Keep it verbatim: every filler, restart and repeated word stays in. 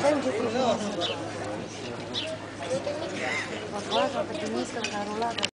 Дай где ты живешь. Вот важно, это Дениска, Карула.